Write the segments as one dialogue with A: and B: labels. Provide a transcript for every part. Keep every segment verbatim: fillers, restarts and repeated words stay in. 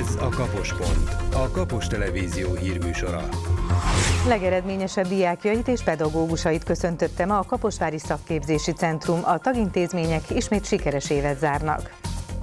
A: Ez a Kapospont, a Kapos Televízió hírműsora.
B: Legeredményesebb diákjait és pedagógusait köszöntötte ma a Kaposvári Szakképzési Centrum. A tagintézmények ismét sikeres évet zárnak.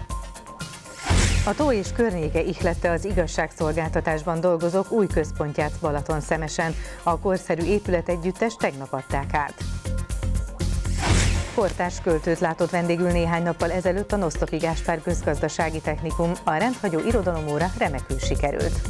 B: A tó és környéke ihlette az igazságszolgáltatásban dolgozók új központját Balatonszemesen. A korszerű épületegyüttest tegnap adták át. Kortárs költőt látott vendégül néhány nappal ezelőtt a Nosztopi Gáspár Közgazdasági Technikum. A rendhagyó irodalomóra remekül sikerült.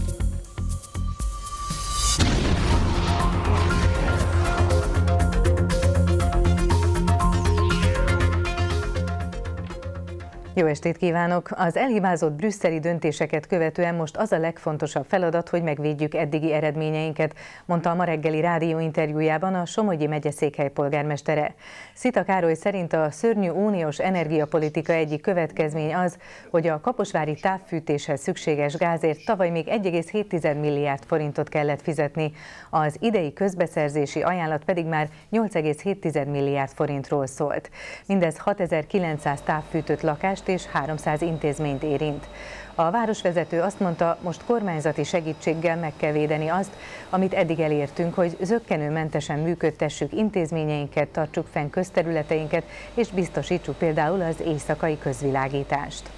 B: Jó estét kívánok! Az elhibázott brüsszeli döntéseket követően most az a legfontosabb feladat, hogy megvédjük eddigi eredményeinket, mondta a ma reggeli rádióinterjújában a Somogyi megyeszékhely polgármestere. Szita Károly szerint a szörnyű uniós energiapolitika egyik következmény az, hogy a kaposvári távfűtéshez szükséges gázért tavaly még egy egész hét milliárd forintot kellett fizetni, az idei közbeszerzési ajánlat pedig már nyolc egész hét milliárd forintról szólt. Mindez hatezer-kilencszáz távfűtött lakást és háromszáz intézményt érint. A városvezető azt mondta, most kormányzati segítséggel meg kell védeni azt, amit eddig elértünk, hogy zökkenőmentesen működtessük intézményeinket, tartsuk fenn közterületeinket, és biztosítsuk például az éjszakai közvilágítást.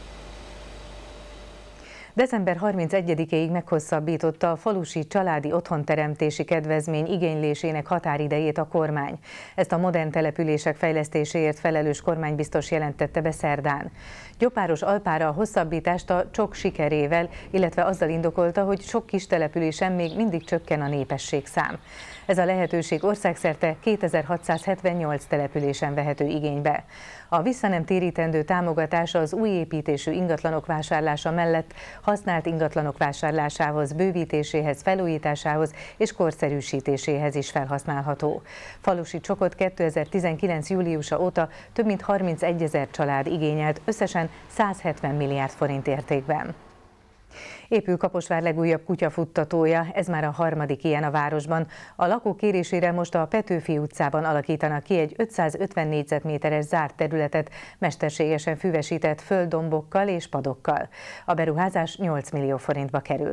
B: december harmincegyedikéig meghosszabbította a falusi családi otthonteremtési kedvezmény igénylésének határidejét a kormány. Ezt a modern települések fejlesztéséért felelős kormánybiztos jelentette be szerdán. Gyopáros Alpára a hosszabbítást a csok sikerével, illetve azzal indokolta, hogy sok kis településen még mindig csökken a népességszám. Ez a lehetőség országszerte kétezer-hatszázhetvennyolc településen vehető igénybe. A vissza nem térítendő támogatás az új építésű ingatlanok vásárlása mellett használt ingatlanok vásárlásához, bővítéséhez, felújításához és korszerűsítéséhez is felhasználható. Falusi csokot kétezer-tizenkilenc júliusa óta több mint harmincegyezer család igényelt, összesen százhetven milliárd forint értékben. Épül Kaposvár legújabb kutyafuttatója, ez már a harmadik ilyen a városban. A lakók kérésére most a Petőfi utcában alakítanak ki egy ötszázötven négyzetméteres zárt területet, mesterségesen füvesített földdombokkal és padokkal. A beruházás nyolc millió forintba kerül.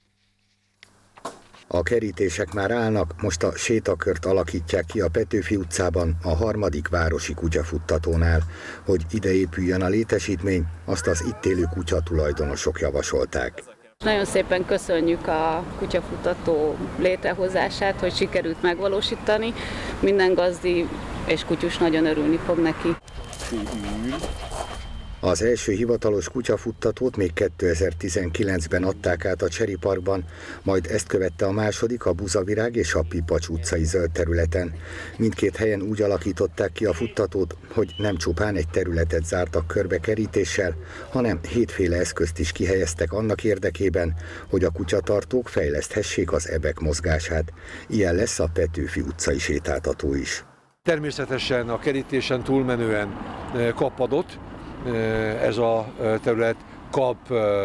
C: A kerítések már állnak, most a sétakört alakítják ki a Petőfi utcában, a harmadik városi kutyafuttatónál. Hogy ide épüljön a létesítmény, azt az itt élő kutyatulajdonosok javasolták.
D: Nagyon szépen köszönjük a kutyafutató létrehozását, hogy sikerült megvalósítani. Minden gazdi és kutyus nagyon örülni fog neki.
C: Az első hivatalos kutyafuttatót még kétezer-tizenkilencben adták át a Cseri Parkban, majd ezt követte a második a Buzavirág és a Pipacs utcai zöld területen. Mindkét helyen úgy alakították ki a futtatót, hogy nem csupán egy területet zártak körbe kerítéssel, hanem hétféle eszközt is kihelyeztek annak érdekében, hogy a kutyatartók fejleszthessék az ebek mozgását. Ilyen lesz a Petőfi utcai sétáltató is.
E: Természetesen a kerítésen túlmenően kap padot. Ez a terület kap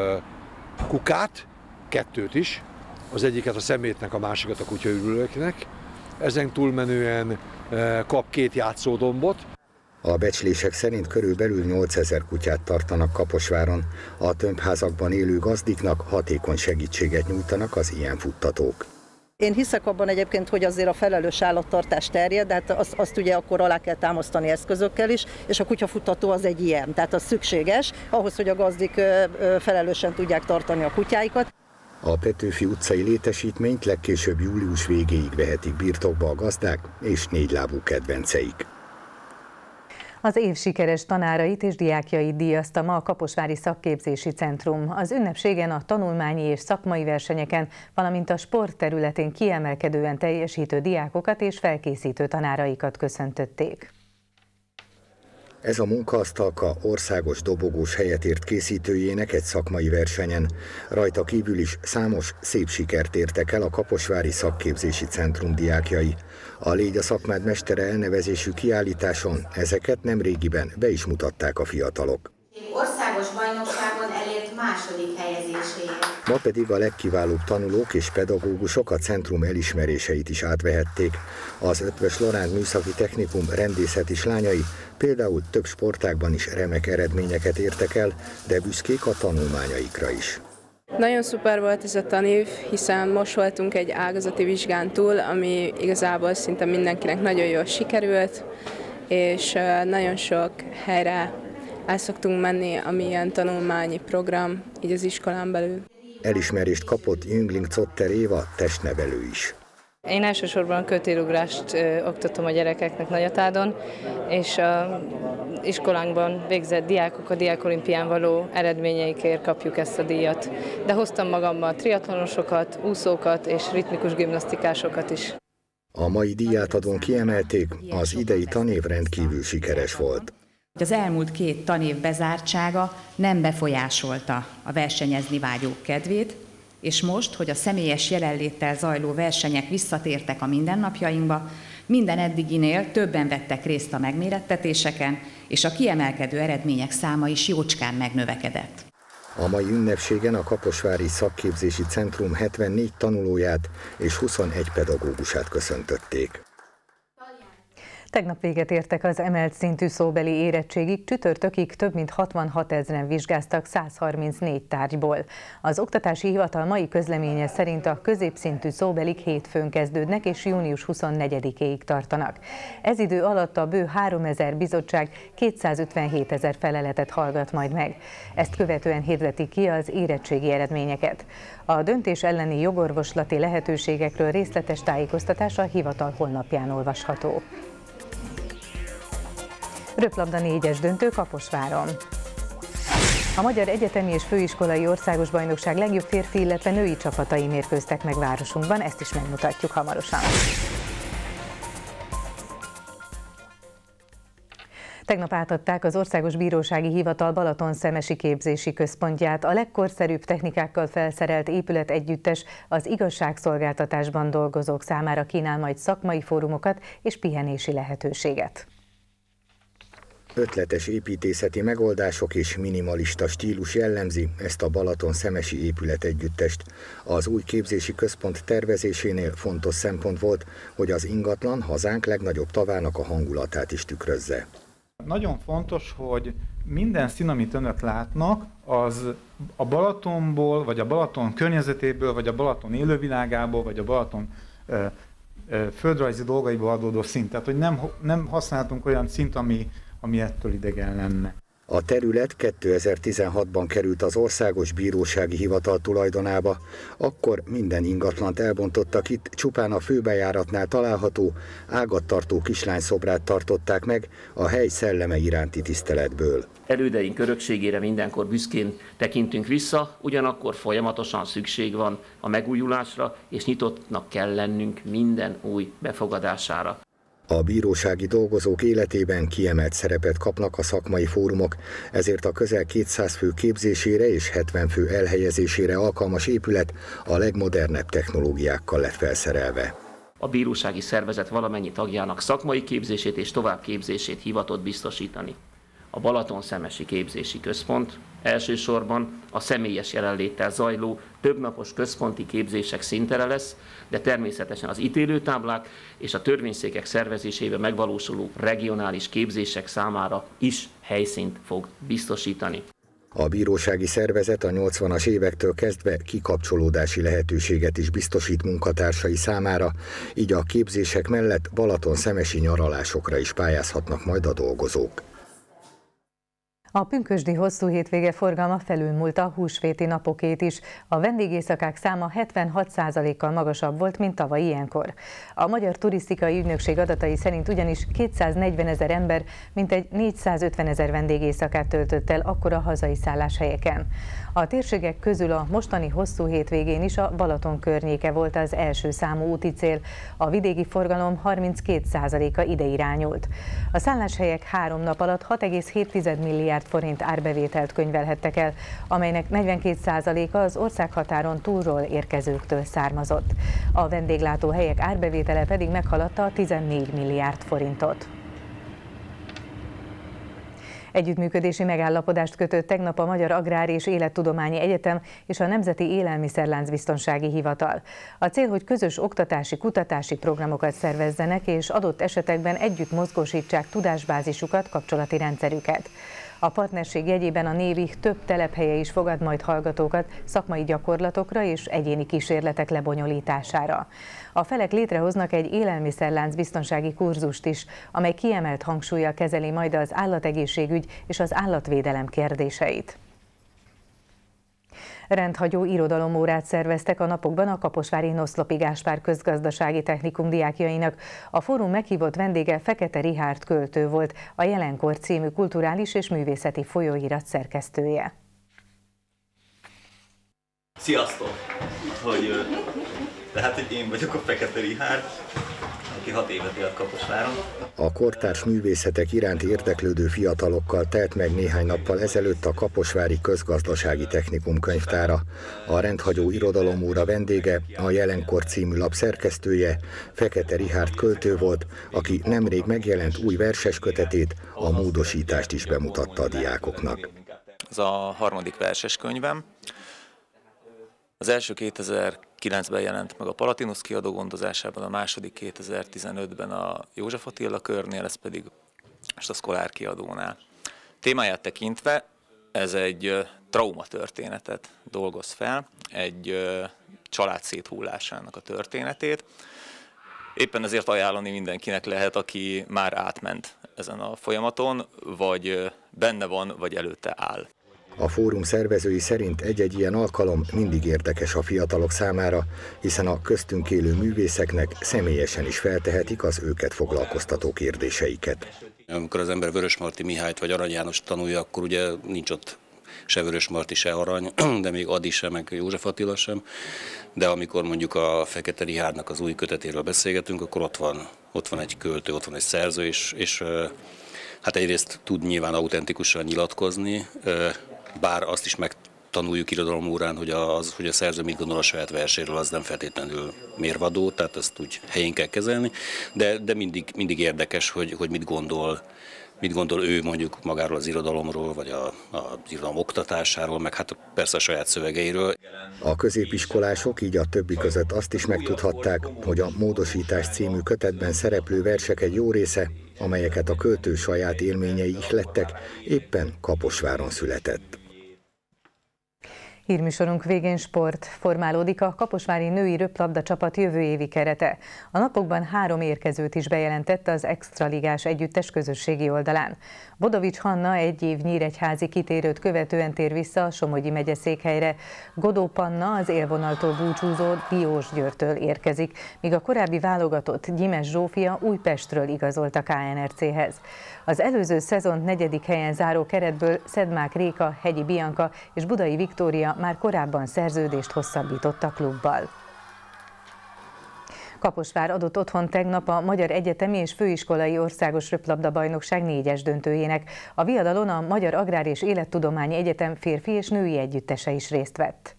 E: kukát, kettőt is, az egyiket a szemétnek, a másikat a kutyaürülőknek. Ezen túlmenően kap két játszódombot.
C: A becslések szerint körülbelül nyolcezer kutyát tartanak Kaposváron. A tömbházakban élő gazdiknak hatékony segítséget nyújtanak az ilyen futtatók.
F: Én hiszek abban egyébként, hogy azért a felelős állattartás terjed, de hát azt, azt ugye akkor alá kell támasztani eszközökkel is, és a kutyafuttató az egy ilyen, tehát az szükséges ahhoz, hogy a gazdik felelősen tudják tartani a kutyáikat.
C: A Petőfi utcai létesítményt legkésőbb július végéig vehetik birtokba a gazdák és négylábú kedvenceik.
B: Az év sikeres tanárait és diákjait díjazta ma a Kaposvári Szakképzési Centrum. Az ünnepségen a tanulmányi és szakmai versenyeken, valamint a sport területén kiemelkedően teljesítő diákokat és felkészítő tanáraikat köszöntötték.
C: Ez a munkaasztalka országos dobogós helyet ért készítőjének egy szakmai versenyen. Rajta kívül is számos szép sikert értek el a Kaposvári Szakképzési Centrum diákjai. A Légy a szakmád mestere elnevezésű kiállításon ezeket nemrégiben be is mutatták a fiatalok.
G: Országos bajnokságon elért második helyezéséért.
C: Ma pedig a legkiválóbb tanulók és pedagógusok a centrum elismeréseit is átvehették. Az Eötvös Loránd Műszaki Technikum rendészeti lányai például több sportágban is remek eredményeket értek el, de büszkék a tanulmányaikra is.
H: Nagyon szuper volt ez a tanév, hiszen most voltunk egy ágazati vizsgán túl, ami igazából szinte mindenkinek nagyon jól sikerült, és nagyon sok helyre el szoktunk menni, ami ilyen tanulmányi program, így az iskolán belül.
C: Elismerést kapott Jüngling Zotter Éva, testnevelő is.
I: Én elsősorban a kötélugrást ö, oktatom a gyerekeknek Nagyatádon, és a iskolánkban végzett diákok a diákolimpián való eredményeikért kapjuk ezt a díjat. De hoztam magammal triatlonosokat, úszókat és ritmikus gimnasztikásokat is.
C: A mai díjátadón kiemelték, az idei tanév rendkívül sikeres volt.
J: Az elmúlt két tanév bezártsága nem befolyásolta a versenyezni vágyók kedvét, és most, hogy a személyes jelenléttel zajló versenyek visszatértek a mindennapjainkba, minden eddiginél többen vettek részt a megmérettetéseken, és a kiemelkedő eredmények száma is jócskán megnövekedett.
C: A mai ünnepségen a Kaposvári Szakképzési Centrum hetvennégy tanulóját és huszonegy pedagógusát köszöntötték.
B: Tegnap véget értek az emelt szintű szóbeli érettségig, csütörtökig több mint hatvanhat ezren vizsgáztak százharmincnégy tárgyból. Az Oktatási Hivatal mai közleménye szerint a középszintű szóbelik hétfőn kezdődnek és június huszonnegyedikéig tartanak. Ez idő alatt a bő háromezer bizottság kétszázötvenhét ezer feleletet hallgat majd meg. Ezt követően hirdetik ki az érettségi eredményeket. A döntés elleni jogorvoslati lehetőségekről részletes tájékoztatás a hivatal honlapján olvasható. Röplabda négyes döntő Kaposváron. A Magyar Egyetemi és Főiskolai Országos Bajnokság legjobb férfi, illetve női csapatai mérkőztek meg városunkban, ezt is megmutatjuk hamarosan. Tegnap átadták az Országos Bírósági Hivatal Balatonszemesi Képzési Központját. A legkorszerűbb technikákkal felszerelt épület együttes az igazságszolgáltatásban dolgozók számára kínál majd szakmai fórumokat és pihenési lehetőséget.
C: Ötletes építészeti megoldások és minimalista stílus jellemzi ezt a Balatonszemesi épületegyüttest. Az új képzési központ tervezésénél fontos szempont volt, hogy az ingatlan hazánk legnagyobb tavának a hangulatát is tükrözze.
K: Nagyon fontos, hogy minden szín, amit önök látnak, az a Balatonból, vagy a Balaton környezetéből, vagy a Balaton élővilágából, vagy a Balaton ö, ö, földrajzi dolgaiból adódó szint. Tehát, hogy nem, nem használtunk olyan szint, ami ami ettől idegen lenne.
C: A terület kétezer-tizenhatban került az Országos Bírósági Hivatal tulajdonába, akkor minden ingatlant elbontottak itt, csupán a főbejáratnál található ágattartó kislányszobrát tartották meg a hely szelleme iránti tiszteletből.
L: Elődeink örökségére mindenkor büszkén tekintünk vissza, ugyanakkor folyamatosan szükség van a megújulásra, és nyitottnak kell lennünk minden új befogadására.
C: A bírósági dolgozók életében kiemelt szerepet kapnak a szakmai fórumok, ezért a közel kétszáz fő képzésére és hetven fő elhelyezésére alkalmas épület a legmodernebb technológiákkal lett felszerelve.
L: A bírósági szervezet valamennyi tagjának szakmai képzését és továbbképzését hivatott biztosítani. A Balatonszemesi Képzési Központ elsősorban a személyes jelenléttel zajló többnapos központi képzések színtere lesz, de természetesen az ítélőtáblák és a törvényszékek szervezésében megvalósuló regionális képzések számára is helyszínt fog biztosítani.
C: A bírósági szervezet a nyolcvanas évektől kezdve kikapcsolódási lehetőséget is biztosít munkatársai számára, így a képzések mellett balatonszemesi nyaralásokra is pályázhatnak majd a dolgozók.
B: A pünkösdi hosszú hétvége forgalma felülmúlta a húsvéti napokét is. A vendégészakák száma hetvenhat százalékkal magasabb volt, mint tavaly ilyenkor. A Magyar Turisztikai Ügynökség adatai szerint ugyanis kétszáznegyven ezer ember mintegy négyszázötven ezer vendégészakát töltött el akkora hazai szálláshelyeken. A térségek közül a mostani hosszú hétvégén is a Balaton környéke volt az első számú úti cél. A vidéki forgalom harminckét százaléka ide irányult. A szálláshelyek három nap alatt hat egész hét milliárd forint árbevételt könyvelhettek el, amelynek negyvenkét százaléka az országhatáron túlról érkezőktől származott. A vendéglátóhelyek árbevétele pedig meghaladta a tizennégy milliárd forintot. Együttműködési megállapodást kötött tegnap a Magyar Agrár és Élettudományi Egyetem és a Nemzeti Élelmiszerláncbiztonsági Hivatal. A cél, hogy közös oktatási, kutatási programokat szervezzenek és adott esetekben együtt mozgósítsák tudásbázisukat, kapcsolati rendszerüket. A partnerség jegyében a Névi több telephelye is fogad majd hallgatókat szakmai gyakorlatokra és egyéni kísérletek lebonyolítására. A felek létrehoznak egy élelmiszerlánc biztonsági kurzust is, amely kiemelt hangsúllyal kezeli majd az állategészségügy és az állatvédelem kérdéseit. Rendhagyó irodalomórát szerveztek a napokban a kaposvári Noszlopi Gáspár Közgazdasági Technikum diákjainak. A fórum meghívott vendége Fekete Richárd költő volt, a Jelenkor című kulturális és művészeti folyóirat szerkesztője.
M: Sziasztok! Hogy, tehát, hogy én vagyok a Fekete Richárd, aki hat évet élt Kaposváron.
C: A kortárs művészetek iránt érdeklődő fiatalokkal telt meg néhány nappal ezelőtt a Kaposvári Közgazdasági Technikum könyvtára. A rendhagyó irodalomóra vendége, a Jelenkor című lap szerkesztője, Fekete Richárd költő volt, aki nemrég megjelent új verseskötetét, a Módosítást is bemutatta a diákoknak.
N: Ez a harmadik verseskönyvem. Az első kétezer-kilencben jelent meg a Palatinus kiadó gondozásában, a második kétezer-tizenötben a József Attila körnél, ez pedig most a Szkolár kiadónál. Témáját tekintve ez egy traumatörténetet dolgoz fel, egy család széthullásának a történetét. Éppen ezért ajánlani mindenkinek lehet, aki már átment ezen a folyamaton, vagy benne van, vagy előtte áll.
C: A fórum szervezői szerint egy-egy ilyen alkalom mindig érdekes a fiatalok számára, hiszen a köztünk élő művészeknek személyesen is feltehetik az őket foglalkoztató kérdéseiket.
O: Amikor az ember Vörösmarty Mihályt vagy Arany Jánost tanulja, akkor ugye nincs ott se Vörösmarty, se Arany, de még Ady sem, meg József Attila sem. De amikor mondjuk a Fekete Richárdnak az új kötetéről beszélgetünk, akkor ott van, ott van egy költő, ott van egy szerző, és, és hát egyrészt tud nyilván autentikusan nyilatkozni, bár azt is megtanuljuk irodalomórán, hogy, az, hogy a szerző mit gondol a saját verséről, az nem feltétlenül mérvadó, tehát ezt úgy helyén kell kezelni, de, de mindig, mindig érdekes, hogy, hogy mit gondol, mit gondol ő mondjuk magáról az irodalomról, vagy a, a irodalom oktatásáról, meg hát persze a saját szövegeiről.
C: A középiskolások így a többi között azt is megtudhatták, hogy a Módosítás című kötetben szereplő versek egy jó része, amelyeket a költő saját élményei ihlettek, éppen Kaposváron született.
B: Hírműsorunk végén sport. Formálódik a kaposvári női röplabda csapat jövő évi kerete. A napokban három érkezőt is bejelentett az extraligás együttes közösségi oldalán. Bodovics Hanna egy év nyíregyházi kitérőt követően tér vissza a Somogyi megyeszékhelyre. Godó Panna az élvonaltól búcsúzó Diósgyőrtől érkezik, míg a korábbi válogatott Gyimes Zsófia Újpestről igazolt a ká en er céhez. Az előző szezon negyedik helyen záró keretből Szedmák Réka, Hegyi Bianka és Budai Viktória már korábban szerződést hosszabbított a klubbal. Kaposvár adott otthon tegnap a Magyar Egyetemi és Főiskolai Országos Röplabda-bajnokság négyes döntőjének. A viadalon a Magyar Agrár és Élettudományi Egyetem férfi és női együttese is részt vett.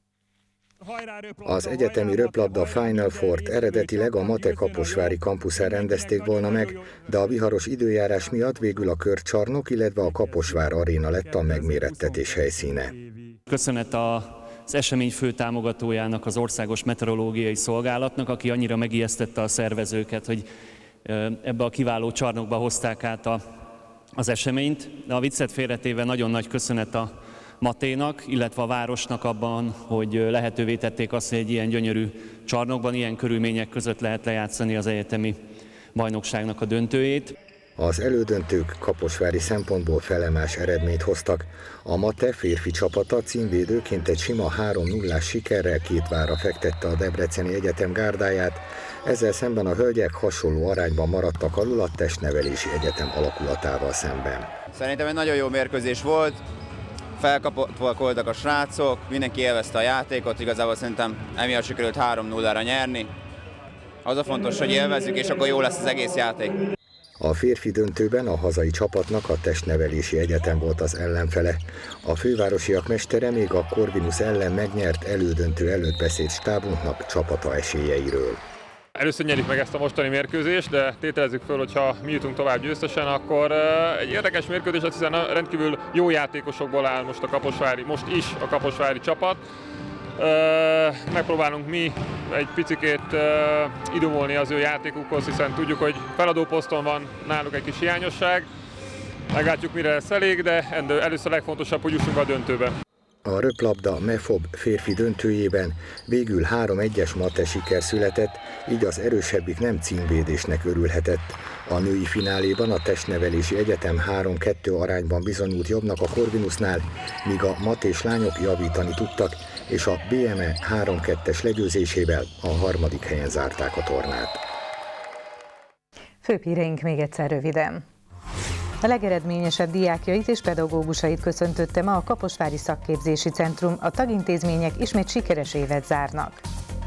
C: Az egyetemi röplabda Final Fourt eredetileg a Mate kaposvári kampuszán rendezték volna meg, de a viharos időjárás miatt végül a Körcsarnok, illetve a Kaposvár Aréna lett a megmérettetés helyszíne.
P: Köszönet az esemény fő támogatójának, az Országos Meteorológiai Szolgálatnak, aki annyira megijesztette a szervezőket, hogy ebbe a kiváló csarnokba hozták át a, az eseményt. De a viccet félretéve nagyon nagy köszönet a Maténak, illetve a városnak abban, hogy lehetővé tették azt, hogy egy ilyen gyönyörű csarnokban, ilyen körülmények között lehet lejátszani az egyetemi bajnokságnak a döntőjét.
C: Az elődöntők kaposvári szempontból felemás eredményt hoztak. A Mate férfi csapata címvédőként egy sima három nullás sikerrel két vára fektette a Debreceni Egyetem gárdáját, ezzel szemben a hölgyek hasonló arányban maradtak alul a Testnevelési Egyetem alakulatával szemben.
Q: Szerintem egy nagyon jó mérkőzés volt, felkapottak voltak a srácok, mindenki élvezte a játékot, igazából szerintem emiatt sikerült három nullára nyerni. Az a fontos, hogy élvezzük, és akkor jó lesz az egész játék.
C: A férfi döntőben a hazai csapatnak a Testnevelési Egyetem volt az ellenfele. A fővárosiak mestere még a Corvinus ellen megnyert elődöntő előtt beszélt stábunknak csapata esélyeiről.
R: Először nyerik meg ezt a mostani mérkőzést, de tételezzük föl, hogyha mi jutunk tovább győztesen, akkor egy érdekes mérkőzés, hiszen rendkívül jó játékosokból áll most a kaposvári, most is a kaposvári csapat. Megpróbálunk mi egy picikét idomolni az ő játékukhoz, hiszen tudjuk, hogy feladó poszton van náluk egy kis hiányosság. Meglátjuk, mire lesz elég, de először a legfontosabb, hogy jussunk a döntőbe.
C: A röplabda MEFOB férfi döntőjében végül három egyes mate siker született, így az erősebbik nem címvédésnek örülhetett. A női fináléban a Testnevelési Egyetem három kettő arányban bizonyult jobbnak a Corvinusnál, míg a matés lányok javítani tudtak, és a bé em e három kettes legyőzésével a harmadik helyen zárták a tornát.
B: Főbb híreink még egyszer röviden. A legeredményesebb diákjait és pedagógusait köszöntötte ma a Kaposvári Szakképzési Centrum, a tagintézmények ismét sikeres évet zárnak.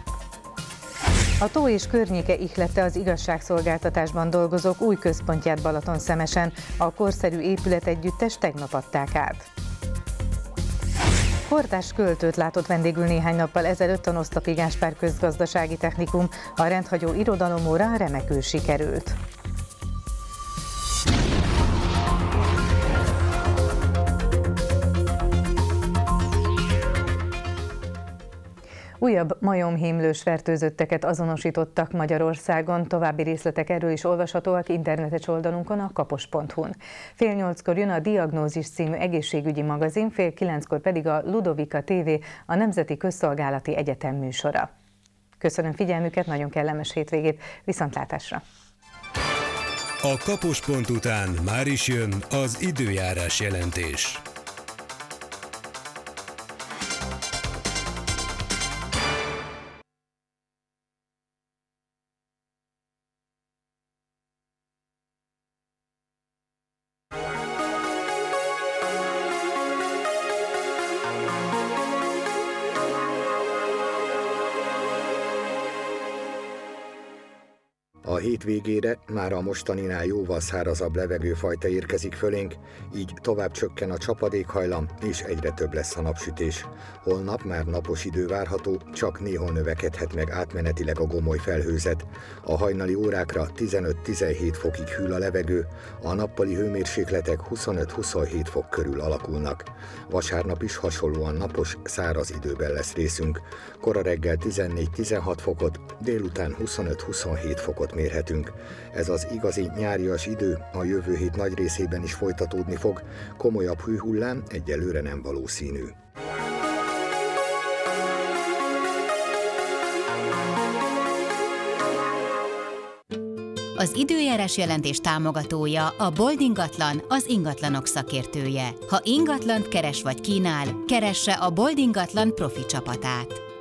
B: A tó és környéke ihlette az igazságszolgáltatásban dolgozók új központját Balatonszemesen, a korszerű épületegyüttes tegnap adták át. Kortárs költőt látott vendégül néhány nappal ezelőtt a Nosztopi Gáspár Közgazdasági Technikum, a rendhagyó irodalomóra remekül sikerült. Újabb majomhímlős fertőzötteket azonosítottak Magyarországon, további részletek erről is olvashatóak internetes oldalunkon, a kapos pont hu-n. Fél nyolckor jön a Diagnózis című egészségügyi magazin, fél kilenckor pedig a Ludovika té vé, a Nemzeti Közszolgálati Egyetem műsora. Köszönöm figyelmüket, nagyon kellemes hétvégét, viszontlátásra!
A: A kapos pont után már is jön az időjárás jelentés.
C: A hétvégére már a mostaninál jóval szárazabb levegőfajta érkezik fölénk, így tovább csökken a csapadékhajlam, és egyre több lesz a napsütés. Holnap már napos idő várható, csak néhol növekedhet meg átmenetileg a gomoly felhőzet. A hajnali órákra tizenöt-tizenhét fokig hűl a levegő, a nappali hőmérsékletek huszonöt-huszonhét fok körül alakulnak. Vasárnap is hasonlóan napos, száraz időben lesz részünk. Kora reggel tizennégy-tizenhat fokot, délután huszonöt-huszonhét fokot mérhetünk. Ez az igazi nyárias idő a jövő hét nagy részében is folytatódni fog, komolyabb hőhullám egyelőre nem valószínű.
S: Az időjárás jelentés támogatója a Bold Ingatlan, az ingatlanok szakértője. Ha ingatlant keres vagy kínál, keresse a Bold Ingatlan profi csapatát.